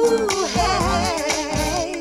Ooh, hey.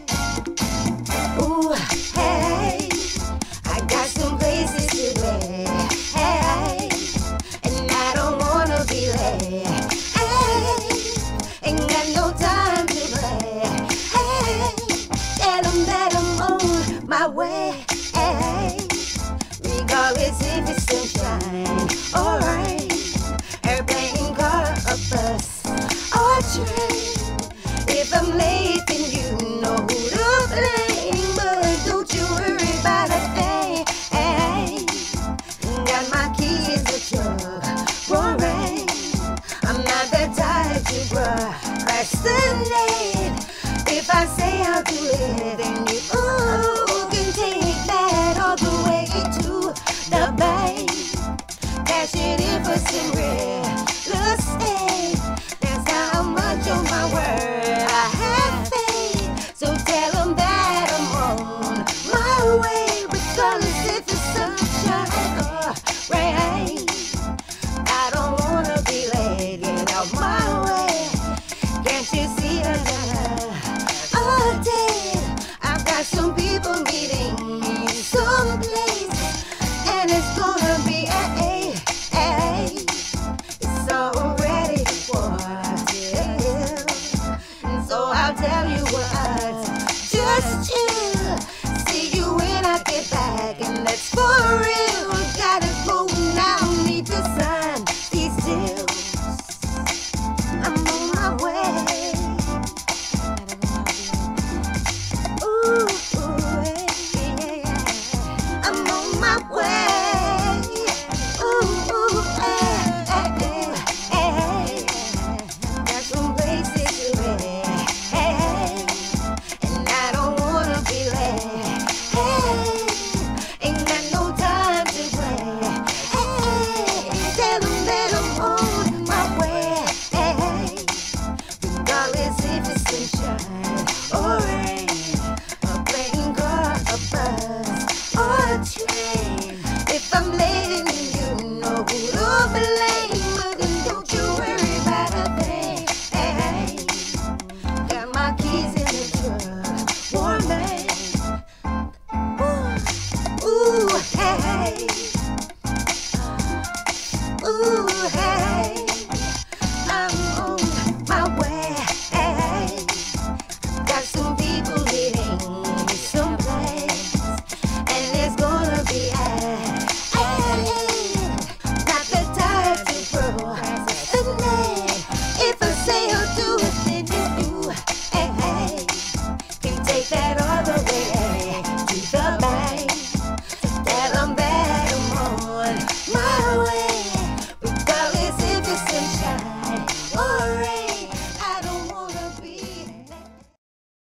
Ooh, hey. I got some places to be. Hey. And I don't wanna be late. Hey. Ain't got no time to play. Hey. Tell 'em that I'm on my way. Hey. Regardless if it's sunshine or rain, airplane, car, or bus, or train. If I'm late, then you know who to blame. But don't you worry about a thing. Hey, got my keys, the truck, roaring. I'm not the type to procrastinate. If I say I'll do it, then you can take that all the way to the bank. Cash it in for some real estate. That's how much of my word I have faith. So tell 'em that I'm on my way, regardless if it's sunshine or rain. I don't wanna be late, get out my way. Can't you see that all day I've got some people meeting me someplace, and it's gonna be it's already quarter till. And so I'll tell you what, just chill. See you when I get back, and that's for real. Gotta go now, need to sign these deals. I'm on my way. Ooh, yeah. I'm on my way. Ooh, hey. Got some places to be. Hey, and I don't wanna be late. Hey, ain't got no time to play. Hey, tell 'em that I'm on my way. Hey, regardless if it's sunshine